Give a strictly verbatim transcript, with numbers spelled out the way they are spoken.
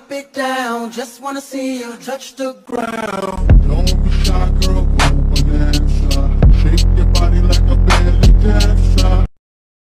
drop it down. Just wanna see you touch the ground.